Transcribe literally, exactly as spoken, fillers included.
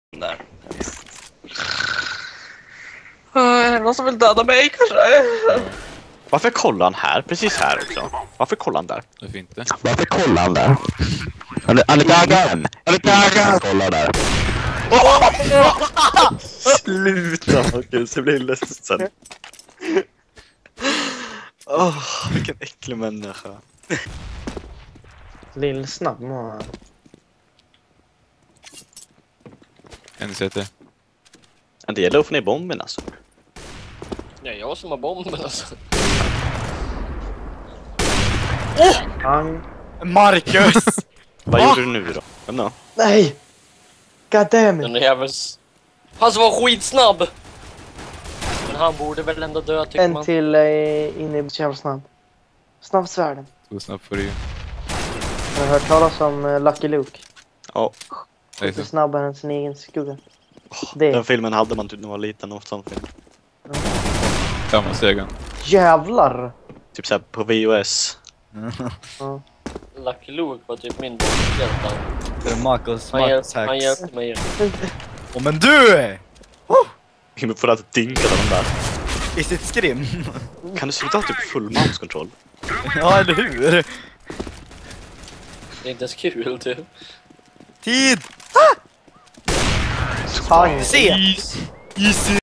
Där. Är det någon som vill döda mig kanske? Varför kollar han här? Precis här också. Varför kollar han där? Varför inte? Varför kollar han där? Alikagan! Alikagan! Kollar där. Sluta, Marcus. Jag blir ledsen. Åh, oh, vilken äcklig människa. Lill snabb må. En sätter. Det gäller att få ner bomben alltså. Ja, jag som har bomben alltså. Han... Marcus! Vad gjorde du nu då? Vem då? Nej! God damn Den it! jävels... Han som var skitsnabb! Men han borde väl ändå dö tycker En man. till eh, inne i så jävla snabb. Snabbsvärden. Så snabbt får du ju. Jag har hört talas om uh, Lucky Luke. Ja. Det är Lite så. snabbare än sin egen skugga. Oh, Det. den filmen hade man typ när man var liten. Och sån film. Samma segan. Jävlar! Typ såhär på V H S. Ja. Lucky Luke var typ min bombhjälte. Det är Marcus Han, hjälp, han Marcus hjälpte mig. Åh men du! Vi får alltid dinka de där. I sitt skrim. Kan du sluta ha typ full mouse control? Ja, eller hur? Det är inte ens kul typ. Tid! Fan. Se! Easy!